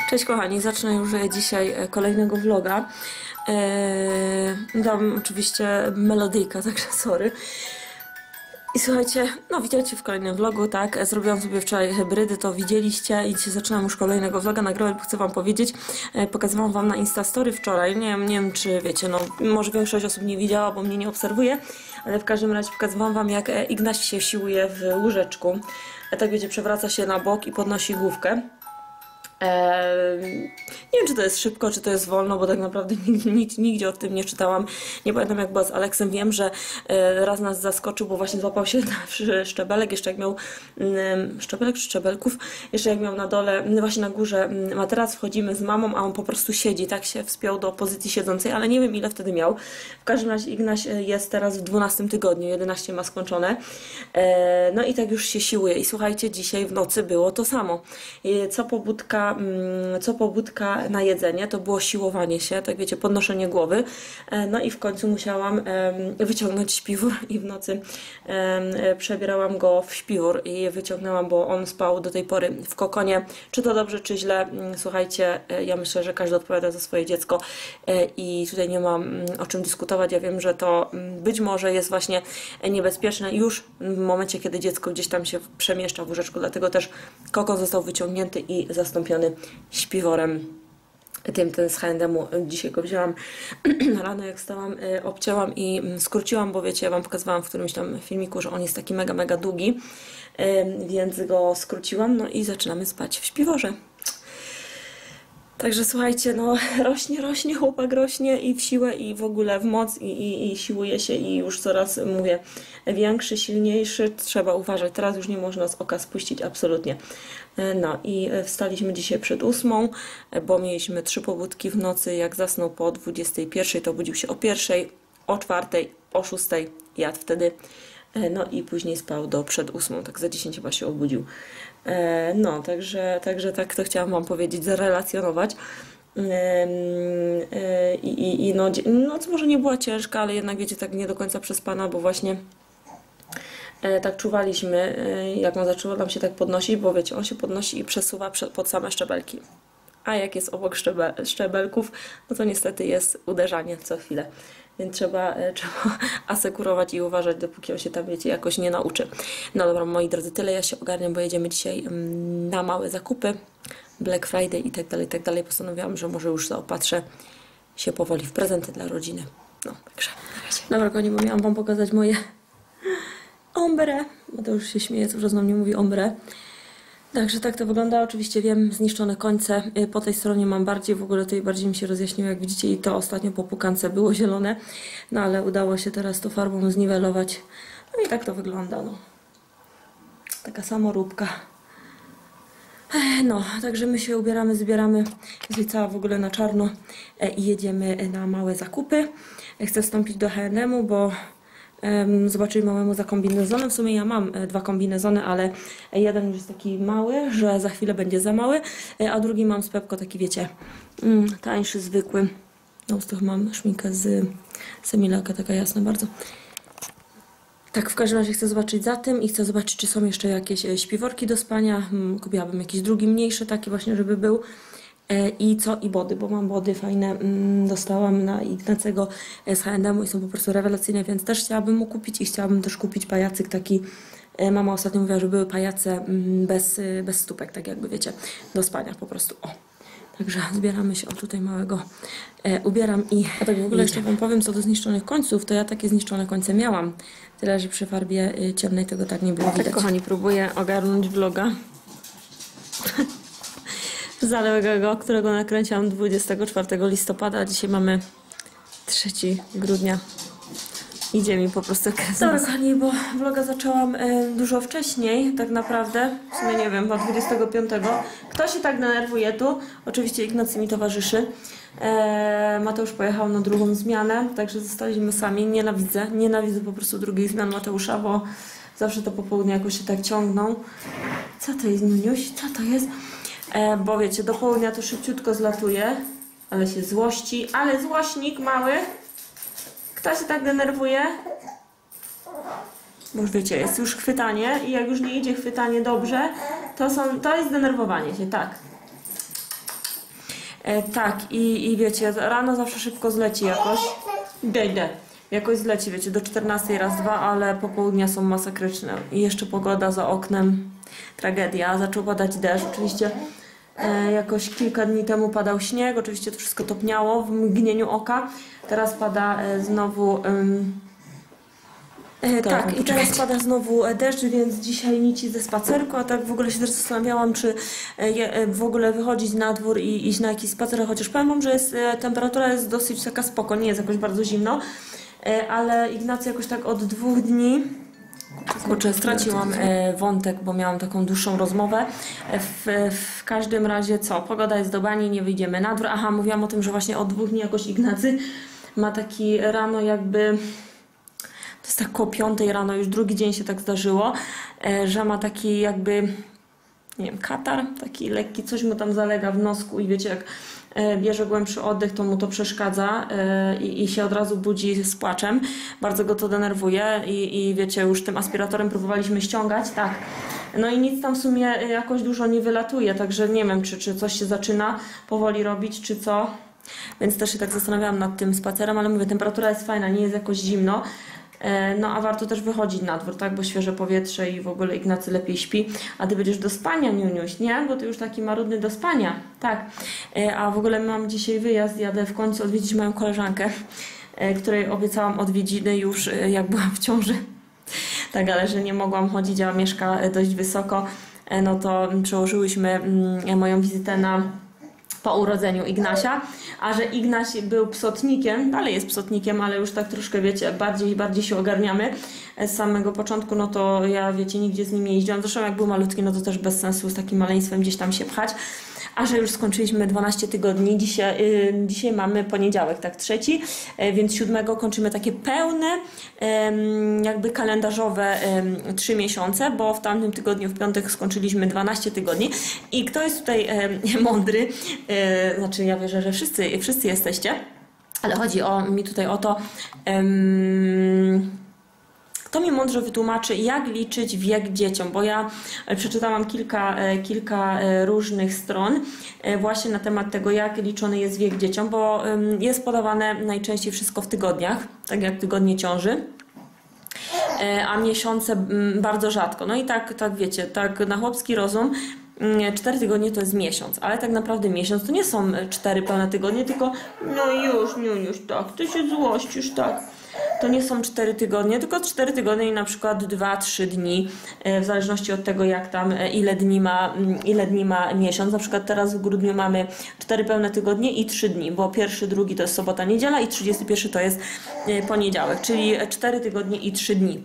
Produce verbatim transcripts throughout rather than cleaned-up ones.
Cześć kochani, zacznę już dzisiaj kolejnego vloga. Eee, dam oczywiście melodyjka, także sorry. I słuchajcie, no widzicie w kolejnym vlogu, tak, zrobiłam sobie wczoraj hybrydy, to widzieliście i dzisiaj zaczynam już kolejnego vloga nagrywać, bo chcę wam powiedzieć, e, pokazywałam wam na Instastory wczoraj, nie wiem, nie wiem czy wiecie, no może większość osób nie widziała, bo mnie nie obserwuje, ale w każdym razie pokazywałam wam, jak Ignaś się siłuje w łóżeczku, e, tak wiecie, przewraca się na bok i podnosi główkę. Eee, nie wiem, czy to jest szybko, czy to jest wolno, bo tak naprawdę nigdzie, nigdzie o tym nie czytałam. Nie pamiętam, jak była z Aleksem. Wiem, że e, raz nas zaskoczył, bo właśnie złapał się na szczebelek, jeszcze jak miał mm, szczebelek czy szczebelków, jeszcze jak miał na dole, właśnie na górze materac, wchodzimy z mamą, a on po prostu siedzi, tak się wspiął do pozycji siedzącej, ale nie wiem, ile wtedy miał. W każdym razie Ignaś jest teraz w dwunastym tygodniu, jedenaście ma skończone. E, no i tak już się siłuje. I słuchajcie, dzisiaj w nocy było to samo. E, co pobudka co pobudka na jedzenie, to było siłowanie się, tak wiecie, podnoszenie głowy. No i w końcu musiałam wyciągnąć śpiwór i w nocy przebierałam go w śpiwór i wyciągnęłam, bo on spał do tej pory w kokonie. Czy to dobrze, czy źle? Słuchajcie, ja myślę, że każdy odpowiada za swoje dziecko i tutaj nie mam o czym dyskutować. Ja wiem, że to być może jest właśnie niebezpieczne już w momencie, kiedy dziecko gdzieś tam się przemieszcza w łóżeczku, dlatego też kokon został wyciągnięty i zastąpiony śpiworem tym, ten z H and M-u. Dzisiaj go wzięłam rano, jak stałam, obcięłam i skróciłam, bo wiecie, ja wam pokazywałam w którymś tam filmiku, że on jest taki mega, mega długi, więc go skróciłam, no i zaczynamy spać w śpiworze. Także słuchajcie, no rośnie, rośnie, chłopak rośnie i w siłę, i w ogóle w moc, i, i, i siłuje się i już coraz, mówię, większy, silniejszy, trzeba uważać, teraz już nie można z oka spuścić, absolutnie. No i wstaliśmy dzisiaj przed ósmą, bo mieliśmy trzy pobudki w nocy, jak zasnął po dwudziestej pierwszej, to budził się o pierwszej, o czwartej, o szóstej, jadł wtedy, no i później spał do przed ósmą, tak za dziesięć chyba się obudził. No, także, także tak to chciałam wam powiedzieć, zarelacjonować. I, i, i no, noc może nie była ciężka, ale jednak wiecie, tak nie do końca przespana, bo właśnie tak czuwaliśmy, jak on zaczął nam się tak podnosić, bo wiecie, on się podnosi i przesuwa pod same szczebelki. A jak jest obok szczebel, szczebelków, no to niestety jest uderzanie co chwilę. Więc trzeba, trzeba asekurować i uważać, dopóki on się tam, wiecie, jakoś nie nauczy. No dobra, moi drodzy, tyle ja się ogarniam, bo jedziemy dzisiaj na małe zakupy, Black Friday i tak dalej, i tak dalej. Postanowiłam, że może już zaopatrzę się powoli w prezenty dla rodziny. No, także na razie. Dobra, kochani, bo miałam wam pokazać moje ombre, bo to już się śmieje, co na mnie mówi ombre. Także tak to wygląda. Oczywiście wiem, zniszczone końce. Po tej stronie mam bardziej, w ogóle tutaj bardziej mi się rozjaśniło, jak widzicie, i to ostatnio po pukance było zielone. No ale udało się teraz to farbą zniwelować. No i tak to wygląda, no. Taka samoróbka. No, także my się ubieramy, zbieramy, jest cała w ogóle na czarno i jedziemy na małe zakupy. Chcę wstąpić do H and M-u, bo zobaczyli małemu za kombinezonem. W sumie ja mam dwa kombinezony, ale jeden już jest taki mały, że za chwilę będzie za mały, a drugi mam z Pepko taki, wiecie, tańszy, zwykły. Na ustach mam szminkę z Semilaka, taka jasna bardzo. Tak, w każdym razie chcę zobaczyć za tym i chcę zobaczyć, czy są jeszcze jakieś śpiworki do spania. Kupiłabym jakiś drugi mniejszy, taki właśnie, żeby był. I co? I body, bo mam body fajne, dostałam na Ignacego z H and M-u i są po prostu rewelacyjne, więc też chciałabym mu kupić i chciałabym też kupić pajacyk taki. Mama ostatnio mówiła, że były pajace bez, bez stópek, tak jakby wiecie, do spania po prostu. O. Także zbieramy się, o tutaj małego e, ubieram i a tak w ogóle jeszcze wam powiem, co do zniszczonych końców, to ja takie zniszczone końce miałam, tyle że przy farbie ciemnej tego tak nie było widać. Tak, kochani, próbuję ogarnąć vloga zaległego, którego nakręciłam dwudziestego czwartego listopada, a dzisiaj mamy trzeciego grudnia. Idzie mi po prostu kres. Dobra, kochani, bo vloga zaczęłam e, dużo wcześniej, tak naprawdę, w sumie nie wiem, chyba dwudziestego piątego. Kto się tak denerwuje tu? Oczywiście Ignacy mi towarzyszy. E, Mateusz pojechał na drugą zmianę, także zostaliśmy sami. Nienawidzę, nienawidzę po prostu drugiej zmian Mateusza, bo zawsze to popołudnie jakoś się tak ciągną. Co to jest, Nuniuś? Co to jest? E, bo wiecie, do południa to szybciutko zlatuje, ale się złości, ale złośnik mały. Kto się tak denerwuje? Bo już wiecie, jest już chwytanie i jak już nie idzie chwytanie dobrze, to, są, to jest denerwowanie się, tak. E, tak, i, i wiecie, rano zawsze szybko zleci jakoś. Idę, idę. Jakoś zleci, wiecie, do czternastej raz, dwa, ale popołudnia są masakryczne. I jeszcze pogoda za oknem. Tragedia. Zaczął padać deszcz. Oczywiście e, jakoś kilka dni temu padał śnieg. Oczywiście to wszystko topniało w mgnieniu oka. Teraz pada e, znowu... Ym, E, tak, i teraz pada znowu deszcz, więc dzisiaj nic ze spacerku, a tak w ogóle się też zastanawiałam, czy e, w ogóle wychodzić na dwór i iść na jakiś spacer, chociaż powiem wam, że jest, e, temperatura jest dosyć taka spoko, nie jest jakoś bardzo zimno, e, ale Ignacy jakoś tak od dwóch dni, kurczę, straciłam e, wątek, bo miałam taką dłuższą rozmowę. E, w, w każdym razie co, pogoda jest do bani, nie wyjdziemy na dwór. Aha, mówiłam o tym, że właśnie od dwóch dni jakoś Ignacy ma taki rano jakby... To jest tak koło piątej rano, już drugi dzień się tak zdarzyło, że ma taki jakby, nie wiem, katar, taki lekki, coś mu tam zalega w nosku i wiecie, jak bierze głębszy oddech, to mu to przeszkadza i, i się od razu budzi z płaczem. Bardzo go to denerwuje i, i wiecie, już tym aspiratorem próbowaliśmy ściągać, tak. No i nic tam w sumie jakoś dużo nie wylatuje, także nie wiem, czy, czy coś się zaczyna powoli robić, czy co. Więc też się tak zastanawiałam nad tym spacerem, ale mówię, temperatura jest fajna, nie jest jakoś zimno. No a warto też wychodzić na dwór, tak, bo świeże powietrze i w ogóle Ignacy lepiej śpi. A ty będziesz do spania, Niuniuś, nie? Bo ty już taki marudny do spania, tak. A w ogóle mam dzisiaj wyjazd, jadę w końcu odwiedzić moją koleżankę, której obiecałam odwiedziny już jak byłam w ciąży. Tak, ale że nie mogłam chodzić, a mieszka dość wysoko, no to przełożyłyśmy moją wizytę na po urodzeniu Ignasia, a że Ignaś był psotnikiem, dalej jest psotnikiem, ale już tak troszkę, wiecie, bardziej i bardziej się ogarniamy z samego początku, no to ja, wiecie, nigdzie z nim nie jeździłam. Zresztą jak był malutki, no to też bez sensu z takim maleństwem gdzieś tam się pchać. A że już skończyliśmy dwanaście tygodni, dzisiaj, yy, dzisiaj mamy poniedziałek, tak, trzeci, yy, więc siódmego kończymy takie pełne, yy, jakby kalendarzowe yy, trzy miesiące, bo w tamtym tygodniu, w piątek skończyliśmy dwanaście tygodni i kto jest tutaj yy, mądry, yy, znaczy ja wierzę, że wszyscy, wszyscy jesteście, ale chodzi o, mi tutaj o to, yy, kto mi mądrze wytłumaczy, jak liczyć wiek dzieciom, bo ja przeczytałam kilka, kilka różnych stron właśnie na temat tego, jak liczony jest wiek dzieciom, bo jest podawane najczęściej wszystko w tygodniach, tak jak tygodnie ciąży, a miesiące bardzo rzadko. No i tak, tak wiecie, tak na chłopski rozum cztery tygodnie to jest miesiąc, ale tak naprawdę miesiąc to nie są cztery pełne tygodnie, tylko no już, Niuniuś, tak, ty się złościsz, tak. To nie są cztery tygodnie, tylko cztery tygodnie i na przykład dwa trzy dni, w zależności od tego, jak tam, ile dni ma, ile dni ma miesiąc. Na przykład teraz w grudniu mamy cztery pełne tygodnie i trzy dni, bo pierwszy, drugi to jest sobota, niedziela i trzydziesty pierwszy to jest poniedziałek, czyli cztery tygodnie i trzy dni.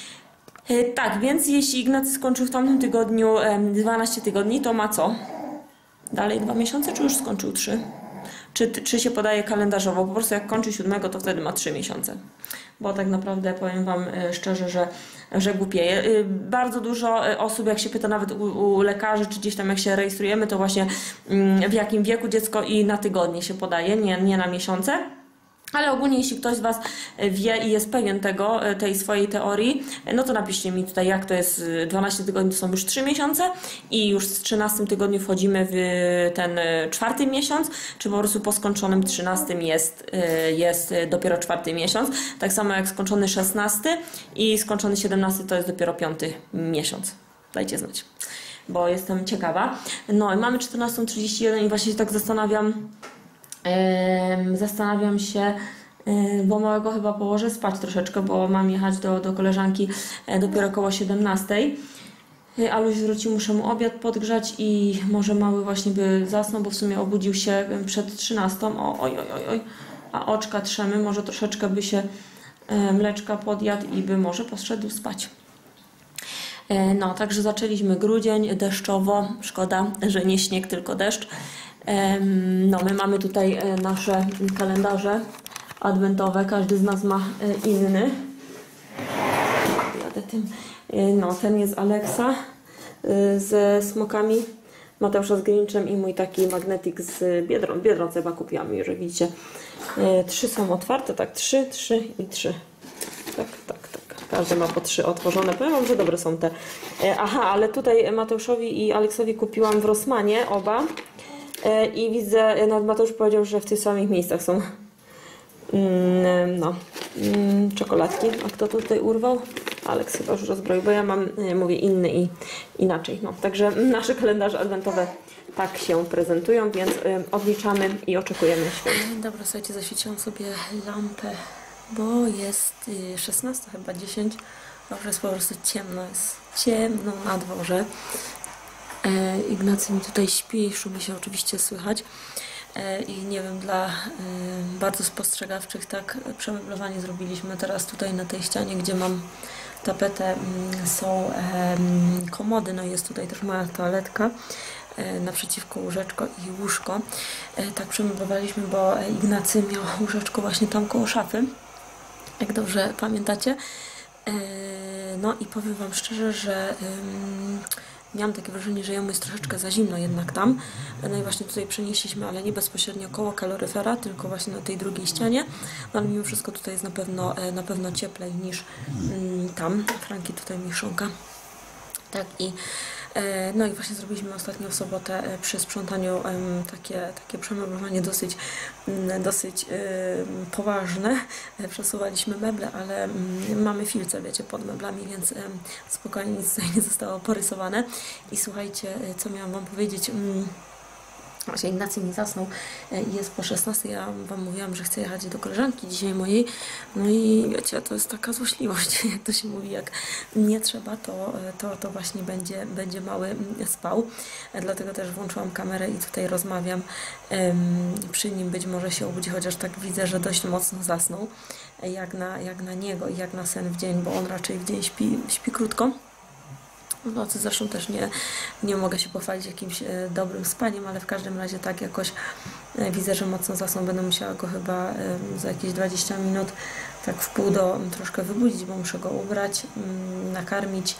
Tak, więc jeśli Ignacy skończył w tamtym tygodniu dwanaście tygodni, to ma co? Dalej dwa miesiące, czy już skończył trzy? Czy, czy się podaje kalendarzowo? Po prostu jak kończy siódmego, to wtedy ma trzy miesiące. Bo tak naprawdę powiem wam szczerze, że, że głupieje. Bardzo dużo osób, jak się pyta nawet u, u lekarzy, czy gdzieś tam jak się rejestrujemy, to właśnie w jakim wieku dziecko i na tygodnie się podaje, nie, nie na miesiące. Ale ogólnie, jeśli ktoś z Was wie i jest pewien tego, tej swojej teorii, no to napiszcie mi tutaj, jak to jest. dwanaście tygodni to są już trzy miesiące i już w trzynastym tygodniu wchodzimy w ten czwarty miesiąc, czy po prostu po skończonym trzynastym jest, jest dopiero czwarty miesiąc. Tak samo jak skończony szesnasty i skończony siedemnasty to jest dopiero piąty miesiąc. Dajcie znać, bo jestem ciekawa. No i mamy czternastą trzydzieści jeden i właśnie się tak zastanawiam, Zastanawiam się, bo małego chyba położę spać troszeczkę, bo mam jechać do, do koleżanki dopiero około siedemnastej. Aluś wróci, muszę mu obiad podgrzać i może mały właśnie by zasnął, bo w sumie obudził się przed trzynastą. O, oj, oj, oj, oj. A oczka trzemy, może troszeczkę by się mleczka podjadł i by może poszedł spać. No, także zaczęliśmy grudzień deszczowo. Szkoda, że nie śnieg, tylko deszcz. No, my mamy tutaj nasze kalendarze adwentowe, każdy z nas ma inny. Jadę tym. No, ten jest Alexa ze smokami, Mateusza z Grinchem i mój taki magnetik z Biedron. Biedronce chyba kupiłam, już widzicie. Trzy są otwarte, tak, trzy, trzy i trzy. Tak, tak, tak. Każdy ma po trzy otworzone. Powiem wam, że dobre są te. Aha, ale tutaj Mateuszowi i Aleksowi kupiłam w Rossmanie oba. E, I widzę, nawet Mateusz powiedział, że w tych samych miejscach są mm, no, mm, czekoladki. A kto to tutaj urwał? Aleks chyba już rozbroił, bo ja mam, mówię, inny i inaczej. No, także nasze kalendarze adwentowe tak się prezentują, więc y, odliczamy i oczekujemy świąt. Dobra, słuchajcie, zaświeciłam sobie lampę, bo jest y, szesnasta chyba, dziesięć, a już jest po prostu ciemno, jest ciemno na dworze. E, Ignacy mi tutaj śpi i szumi się oczywiście słychać. E, I nie wiem, dla e, bardzo spostrzegawczych, tak, przemeblowanie zrobiliśmy teraz tutaj na tej ścianie, gdzie mam tapetę, m, są e, komody, no i jest tutaj też moja toaletka, e, naprzeciwko łóżeczko i łóżko. E, tak przemeblowaliśmy, bo Ignacy miał łóżeczko właśnie tam koło szafy, jak dobrze pamiętacie. E, no i powiem Wam szczerze, że ym, miałam takie wrażenie, że jemu jest troszeczkę za zimno jednak tam. No i właśnie tutaj przenieśliśmy, ale nie bezpośrednio koło kaloryfera, tylko właśnie na tej drugiej ścianie. No ale mimo wszystko tutaj jest na pewno, na pewno cieplej niż mm, tam. Franki tutaj mi chrząka. Tak i no i właśnie zrobiliśmy ostatnio w sobotę przy sprzątaniu takie, takie przemeblowanie dosyć, dosyć poważne. Przesuwaliśmy meble, ale mamy filce, wiecie, pod meblami, więc spokojnie nic tutaj nie zostało porysowane. I słuchajcie, co miałam Wam powiedzieć. Właśnie Ignacy mi zasnął i jest po szesnastej. Ja Wam mówiłam, że chcę jechać do koleżanki dzisiaj mojej. No i wiecie, to jest taka złośliwość, jak to się mówi, jak nie trzeba, to, to, to właśnie będzie, będzie mały spał. Dlatego też włączyłam kamerę i tutaj rozmawiam przy nim. Być może się obudzi, chociaż tak widzę, że dość mocno zasnął, jak na, jak na niego i jak na sen w dzień, bo on raczej w dzień śpi, śpi krótko. W nocy zresztą też nie, nie mogę się pochwalić jakimś e, dobrym spaniem, ale w każdym razie tak jakoś e, widzę, że mocno zasnął. Będę musiała go chyba e, za jakieś dwadzieścia minut tak w pół do m, troszkę wybudzić, bo muszę go ubrać, m, nakarmić.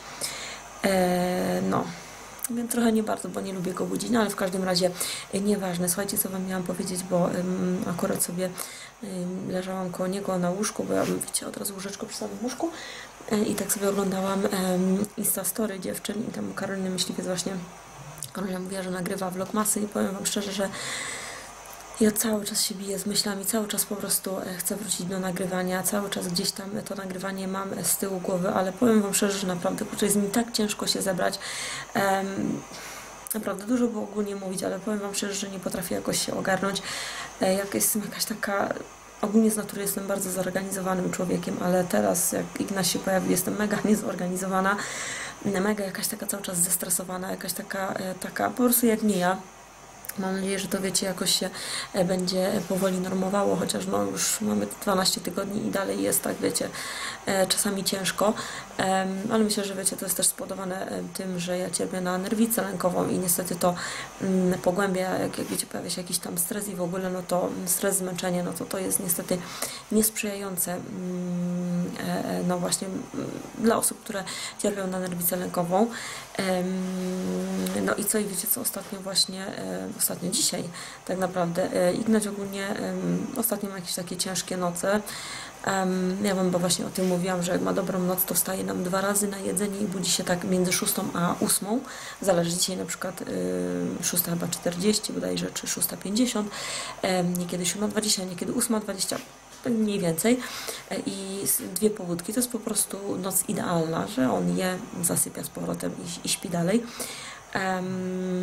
E, no. Więc trochę nie bardzo, bo nie lubię go budzić, no ale w każdym razie e, nieważne. Słuchajcie, co Wam miałam powiedzieć, bo um, akurat sobie um, leżałam koło niego na łóżku, bo ja, wiecie, od razu łóżeczko przy samym łóżku. I tak sobie oglądałam um, Instastory dziewczyn i tam Karolina Myśliwiec właśnie, Karolina mówiła, że nagrywa vlogmasy i powiem Wam szczerze, że ja cały czas się biję z myślami, cały czas po prostu chcę wrócić do nagrywania, cały czas gdzieś tam to nagrywanie mam z tyłu głowy, ale powiem Wam szczerze, że naprawdę, kurczę, jest mi tak ciężko się zebrać. Um, Naprawdę dużo było ogólnie mówić, ale powiem Wam szczerze, że nie potrafię jakoś się ogarnąć. E, jak jestem jakaś taka... Ogólnie z natury jestem bardzo zorganizowanym człowiekiem, ale teraz jak Ignaś się pojawił, jestem mega niezorganizowana, mega jakaś taka cały czas zestresowana, jakaś taka, taka po prostu jak nie ja. Mam nadzieję, że to wiecie, jakoś się będzie powoli normowało, chociaż no już mamy dwanaście tygodni i dalej jest tak, wiecie, czasami ciężko, ale myślę, że wiecie, to jest też spowodowane tym, że ja cierpię na nerwicę lękową i niestety to pogłębia, jak, jak wiecie, pojawia się jakiś tam stres i w ogóle, no to stres, zmęczenie, no to to jest niestety niesprzyjające, no właśnie dla osób, które cierpią na nerwicę lękową. No i co, i wiecie co, ostatnio właśnie, ostatnio dzisiaj tak naprawdę, Ignaś ogólnie ostatnio ma jakieś takie ciężkie noce. Ja Wam bo właśnie o tym mówiłam, że jak ma dobrą noc, to wstaje nam dwa razy na jedzenie i budzi się tak między szóstą a ósmą. Zależy dzisiaj na przykład szósta chyba czterdzieści bodajże, czy szósta pięćdziesiąt, niekiedy siódma dwadzieścia, niekiedy ósma dwadzieścia. Mniej więcej i dwie pobudki, to jest po prostu noc idealna, że on je, zasypia z powrotem i, i śpi dalej. Um,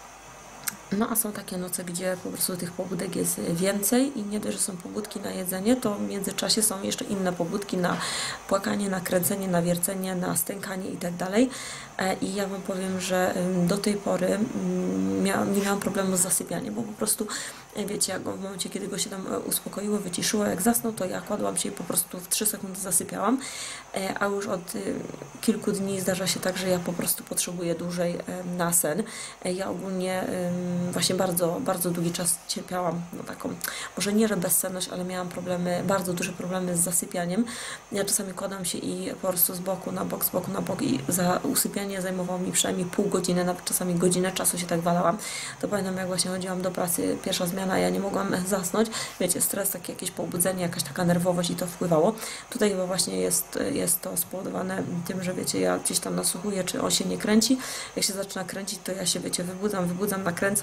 no a są takie noce, gdzie po prostu tych pobudek jest więcej i nie dość, że są pobudki na jedzenie, to w międzyczasie są jeszcze inne pobudki na płakanie, na kręcenie, na wiercenie, na stękanie i tak dalej. I ja Wam powiem, że do tej pory miałam, nie miałam problemu z zasypianiem, bo po prostu, wiecie, jak w momencie, kiedy go się tam uspokoiło, wyciszyło, jak zasnął, to ja kładłam się i po prostu w trzy sekundy zasypiałam, a już od kilku dni zdarza się tak, że ja po prostu potrzebuję dłużej na sen. Ja ogólnie właśnie bardzo, bardzo długi czas cierpiałam na taką, może nie, że bezsenność, ale miałam problemy, bardzo duże problemy z zasypianiem. Ja czasami kładłam się i po prostu z boku na bok, z boku na bok i za usypianie zajmowało mi przynajmniej pół godziny, nawet czasami godzinę czasu się tak walałam. To pamiętam, jak właśnie chodziłam do pracy, pierwsza zmiana, ja nie mogłam zasnąć. Wiecie, stres, takie jakieś pobudzenie, jakaś taka nerwowość i to wpływało. Tutaj chyba właśnie jest, jest to spowodowane tym, że wiecie, ja gdzieś tam nasłuchuję, czy on się nie kręci. Jak się zaczyna kręcić, to ja się, wiecie, wybudzam, wybudzam, nakręcam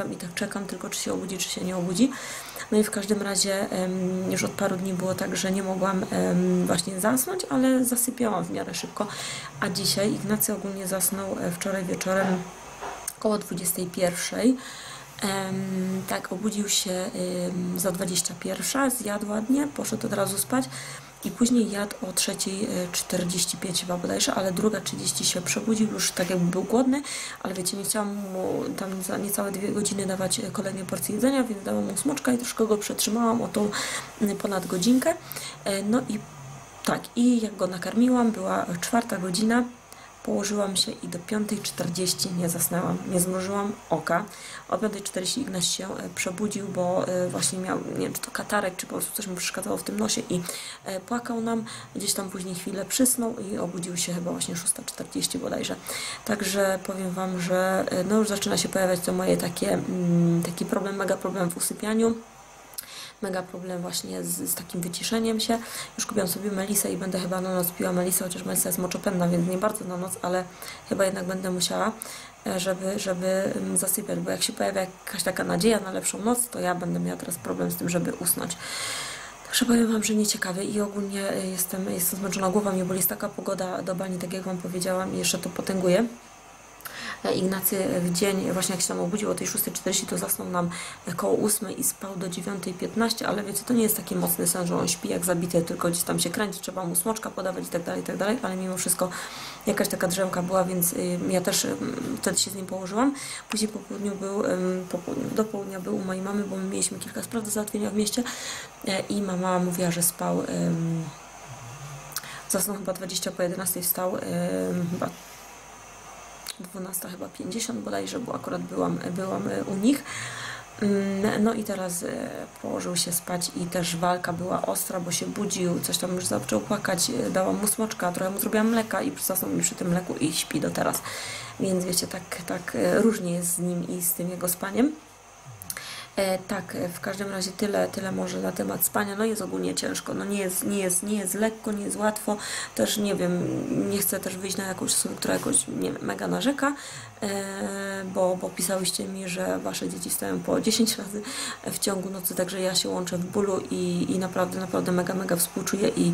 wracam i tak czekam tylko, czy się obudzi, czy się nie obudzi. No i w każdym razie um, już od paru dni było tak, że nie mogłam um, właśnie zasnąć, ale zasypiałam w miarę szybko. A dzisiaj Ignacy ogólnie zasnął wczoraj wieczorem około dwudziestej pierwszej. Um, tak, obudził się um, za dwudziesta pierwsza, zjadł ładnie, poszedł od razu spać i później jadł o trzeciej czterdzieści pięć chyba bodajże, ale druga trzydzieści się przebudził, już tak jakby był głodny, ale wiecie, nie chciałam mu tam za niecałe dwie godziny dawać kolejnej porcji jedzenia, więc dałam mu smoczka i troszkę go przetrzymałam o tą ponad godzinkę. No i tak, i jak go nakarmiłam, była czwarta godzina, położyłam się i do piątej czterdzieści nie zasnęłam, nie zmrużyłam oka. O piątej czterdzieści Ignaś się przebudził, bo właśnie miał, nie wiem, czy to katarek, czy po prostu coś mu przeszkadzało w tym nosie i płakał nam. Gdzieś tam później chwilę przysnął i obudził się chyba właśnie szósta czterdzieści bodajże. Także powiem Wam, że no już zaczyna się pojawiać to moje takie, taki problem, mega problem w usypianiu. Mega problem właśnie z, z takim wyciszeniem się. Już kupiłam sobie melisę i będę chyba na noc piła melisę, chociaż melisa jest moczopędna, więc nie bardzo na noc, ale chyba jednak będę musiała, żeby, żeby zasypiać, bo jak się pojawia jakaś taka nadzieja na lepszą noc, to ja będę miała teraz problem z tym, żeby usnąć. Także powiem Wam, że nieciekawie i ogólnie jestem, jestem zmęczona, głowa mnie boli, jest taka pogoda do bani, tak jak Wam powiedziałam, i jeszcze to potęguje. Ignacy w dzień, właśnie jak się tam obudził o tej szóstej czterdzieści, to zasnął nam koło ósmej i spał do dziewiątej piętnaście, ale wiecie, to nie jest taki mocny sen, że on śpi jak zabity, tylko gdzieś tam się kręci, trzeba mu smoczka podawać i tak dalej, i tak dalej, ale mimo wszystko jakaś taka drzemka była, więc ja też wtedy się z nim położyłam. Później po południu był, po południu, do południa był u mojej mamy, bo my mieliśmy kilka spraw do załatwienia w mieście i mama mówiła, że spał, zasnął chyba dwadzieścia po jedenastej, wstał chyba dwunasta chyba pięćdziesiąt bodajże, bo akurat byłam, byłam u nich. No i teraz położył się spać i też walka była ostra, bo się budził, coś tam już zaczął płakać, dałam mu smoczka, trochę mu zrobiłam mleka i zasnął mi przy tym mleku i śpi do teraz. Więc wiecie, tak, tak różnie jest z nim i z tym jego spaniem. E, tak, w każdym razie tyle, tyle może na temat spania. No jest ogólnie ciężko, no nie jest, nie jest, nie jest lekko, nie jest łatwo. Też nie wiem, nie chcę też wyjść na jakąś osobę, która jakoś nie wiem, mega narzeka, e, bo, bo pisałyście mi, że Wasze dzieci wstają po dziesięć razy w ciągu nocy, także ja się łączę w bólu i, i naprawdę, naprawdę mega, mega współczuję i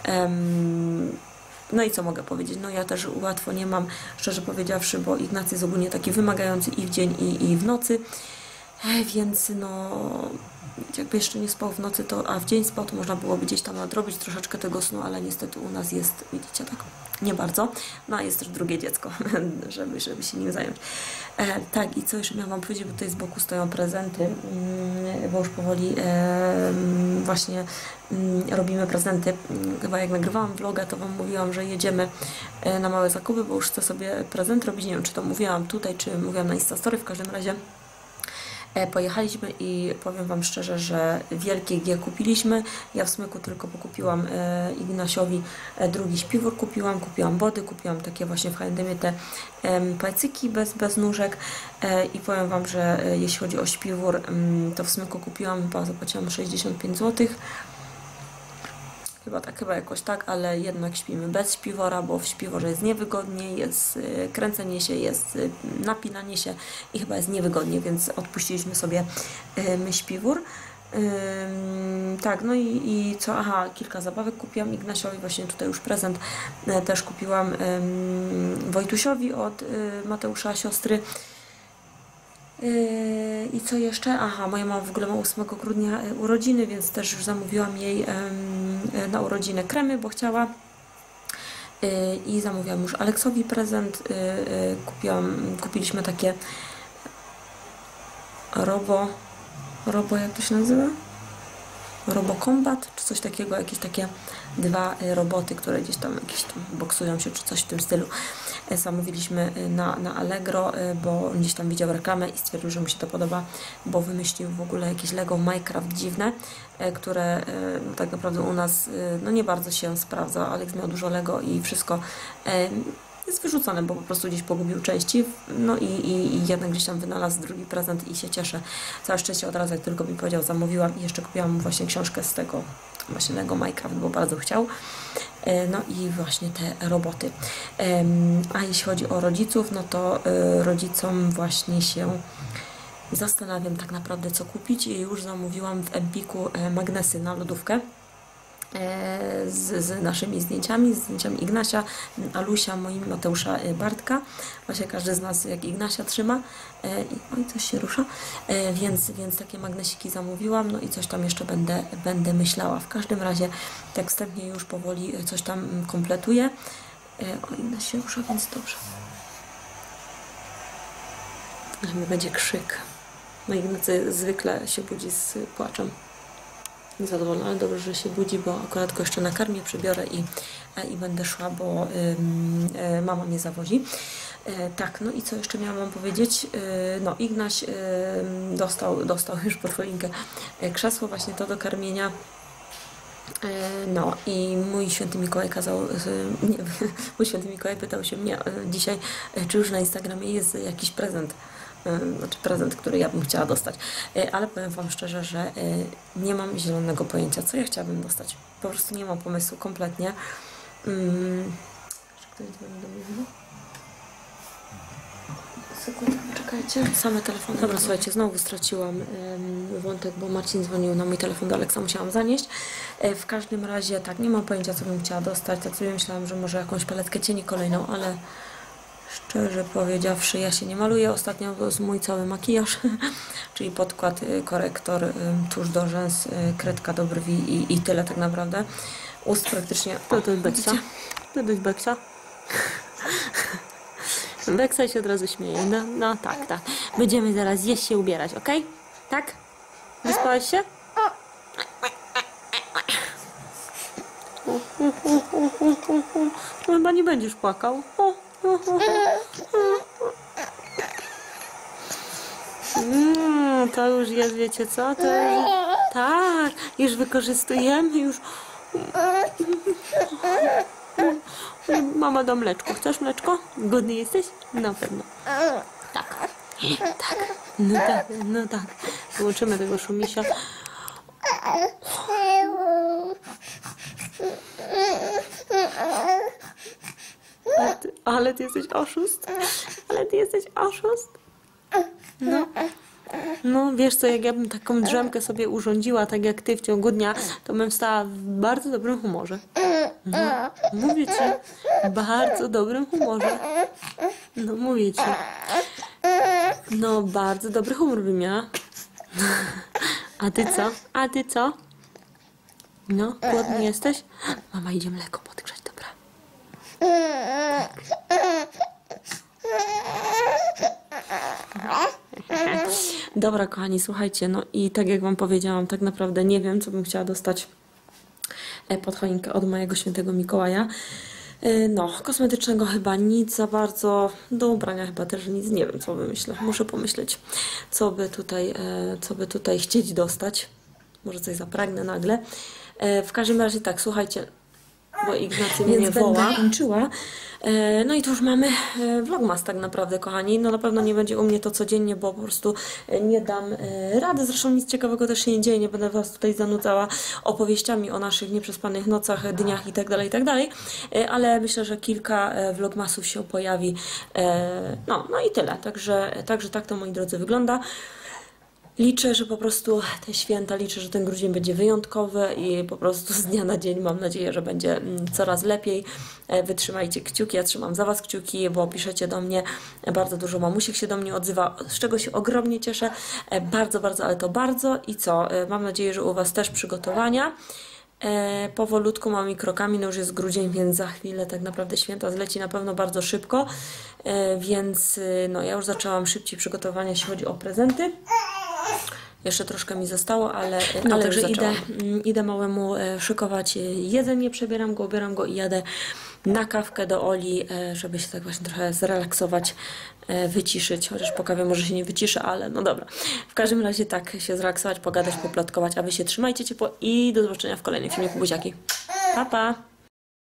em, no i co mogę powiedzieć? No ja też łatwo nie mam, szczerze powiedziawszy, bo Ignacy jest ogólnie taki wymagający i w dzień, i, i w nocy. Więc no, jakby jeszcze nie spał w nocy, to, a w dzień spał, to można byłoby gdzieś tam nadrobić troszeczkę tego snu, ale niestety u nas jest, widzicie, tak, nie bardzo. No a jest też drugie dziecko, żeby, żeby się nim zająć. E, tak, i co jeszcze miałam Wam powiedzieć, bo tutaj z boku stoją prezenty, bo już powoli e, właśnie robimy prezenty. Chyba jak nagrywałam vloga, to Wam mówiłam, że jedziemy na małe zakupy, bo już chcę sobie prezent robić. Nie wiem, czy to mówiłam tutaj, czy mówiłam na Instastory, w każdym razie pojechaliśmy i powiem Wam szczerze, że wielkie G kupiliśmy. Ja w Smyku tylko pokupiłam e, Ignasiowi e, drugi śpiwór, kupiłam, kupiłam body, kupiłam takie właśnie w H and M te e, pajcyki bez, bez nóżek e, i powiem Wam, że e, jeśli chodzi o śpiwór, e, to w Smyku kupiłam, chyba zapłaciłam sześćdziesiąt pięć złotych. Chyba tak, chyba jakoś tak, ale jednak śpimy bez śpiwora, bo w śpiworze jest niewygodnie, jest y, kręcenie się, jest y, napinanie się i chyba jest niewygodnie, więc odpuściliśmy sobie y, śpiwór. Ym, tak, no i, i co? Aha, kilka zabawek kupiłam Ignasiowi, właśnie tutaj już prezent y, też kupiłam ym, Wojtusiowi od y, Mateusza, siostry. Yy, I co jeszcze? Aha, moja mama w ogóle ma ósmego grudnia urodziny, więc też już zamówiłam jej yy, na urodzinę kremy, bo chciała. Yy, I zamówiłam już Aleksowi prezent. Yy, yy, kupiłam, kupiliśmy takie robo, robo jak to się nazywa? Robocombat, czy coś takiego, jakieś takie dwa roboty, które gdzieś tam jakieś tam boksują się, czy coś w tym stylu. Zamówiliśmy na, na Allegro, bo gdzieś tam widział reklamę i stwierdził, że mu się to podoba, bo wymyślił w ogóle jakieś Lego Minecraft dziwne, które no, tak naprawdę u nas no, nie bardzo się sprawdza. Alex miał dużo Lego i wszystko jest wyrzucone, bo po prostu gdzieś pogubił części, no i, i, i jednak gdzieś tam wynalazł drugi prezent i się cieszę. Całe szczęście od razu, jak tylko mi powiedział, zamówiłam i jeszcze kupiłam mu właśnie książkę z tego właśnie Lego Minecraft, bo bardzo chciał. No i właśnie te roboty. A jeśli chodzi o rodziców, no to rodzicom właśnie się zastanawiam tak naprawdę co kupić i już zamówiłam w Empiku magnesy na lodówkę. Z, z naszymi zdjęciami, z zdjęciami Ignasia, Alusia, moim, Mateusza, Bartka. Właśnie każdy z nas jak Ignasia trzyma. I oj, coś się rusza. Więc, więc takie magnesiki zamówiłam, no i coś tam jeszcze będę, będę myślała. W każdym razie tak wstępnie już powoli coś tam kompletuję. O, Ignaś się rusza, więc dobrze. Będzie krzyk. No Ignacy zwykle się budzi z płaczem. Niezadowolona, ale dobrze, że się budzi, bo akurat go jeszcze nakarmię, przybiorę i, i będę szła, bo y, y, mama mnie zawozi. Y, tak, no i co jeszcze miałam wam powiedzieć? Y, no, Ignaś y, dostał, dostał już pod choinkę krzesło, właśnie to do karmienia. Y, no i mój święty Mikołaj kazał, y, nie, mój święty Mikołaj pytał się mnie y, dzisiaj, y, czy już na Instagramie jest jakiś prezent. Znaczy prezent, który ja bym chciała dostać. Ale powiem wam szczerze, że nie mam zielonego pojęcia, co ja chciałabym dostać. Po prostu nie mam pomysłu kompletnie. Hmm. Ktoś dzwoni do mnie chyba? Sekundkę, czekajcie. Same telefony. Dobra, słuchajcie, znowu straciłam um, wątek, bo Marcin dzwonił na mój telefon do Aleksa, musiałam zanieść. E, w każdym razie, tak, nie mam pojęcia, co bym chciała dostać. Tak sobie myślałam, że może jakąś paletkę cieni kolejną, ale szczerze powiedziawszy, ja się nie maluję. Ostatnio to jest mój cały makijaż, czyli podkład, korektor, tusz do rzęs, kredka do brwi i, i tyle tak naprawdę. Ust praktycznie... To to jest Beksa. To jest Beksa. Beksa się od razu śmieje. No, no tak, tak. Będziemy zaraz jeść się ubierać, ok? Tak? Wyspałaś się? Chyba nie będziesz płakał. O. Mm, to już jest, wiecie co? To już, tak, już wykorzystujemy, już. Mama da mleczko. Chcesz mleczko? Głodny jesteś? Na pewno. Tak. Tak. No tak, no tak. Wyłączymy tego szumisia. Ale ty, ale ty jesteś oszust. Ale ty jesteś oszust. No. No wiesz co, jak ja bym taką drzemkę sobie urządziła, tak jak ty w ciągu dnia, to bym wstała w bardzo dobrym humorze. No, mówię ci, w bardzo dobrym humorze. No mówię ci. No bardzo dobry humor bym miała. A ty co? A ty co? No, głodny jesteś? Mama idzie mleko podgrzać, dobra. Dobra, kochani, słuchajcie, no i tak jak wam powiedziałam, tak naprawdę nie wiem, co bym chciała dostać pod choinkę od mojego świętego Mikołaja. No, kosmetycznego chyba nic za bardzo, do ubrania chyba też nic, nie wiem, co wymyślę. Muszę pomyśleć, co by tutaj, co by tutaj chcieć dostać. Może coś zapragnę nagle. W każdym razie tak, słuchajcie, bo Ignacy mnie woła. Kończyła. No i to już mamy vlogmas tak naprawdę, kochani. No na pewno nie będzie u mnie to codziennie, bo po prostu nie dam rady. Zresztą nic ciekawego też się nie dzieje. Nie będę was tutaj zanudzała opowieściami o naszych nieprzespanych nocach, dniach i tak dalej, i tak dalej. Ale myślę, że kilka vlogmasów się pojawi. No, no i tyle. Także, także tak to, moi drodzy, wygląda. Liczę, że po prostu te święta, liczę, że ten grudzień będzie wyjątkowy i po prostu z dnia na dzień mam nadzieję, że będzie coraz lepiej. Wytrzymajcie kciuki, ja trzymam za was kciuki, bo piszecie do mnie, bardzo dużo mamusiek się do mnie odzywa, z czego się ogromnie cieszę. Bardzo, bardzo, ale to bardzo. I co? Mam nadzieję, że u was też przygotowania. E, powolutku, małymi krokami, no już jest grudzień, więc za chwilę tak naprawdę święta zleci na pewno bardzo szybko, e, więc no ja już zaczęłam szybciej przygotowania, jeśli chodzi o prezenty. Jeszcze troszkę mi zostało, ale, no, ale także idę, idę małemu szykować jedzenie, przebieram go, ubieram go i jadę na kawkę do Oli, żeby się tak właśnie trochę zrelaksować, wyciszyć, chociaż po kawie może się nie wyciszę, ale no dobra. W każdym razie tak, się zrelaksować, pogadać, poplotkować, a wy się trzymajcie ciepło i do zobaczenia w kolejnym filmiku. Buziaki. Pa, pa!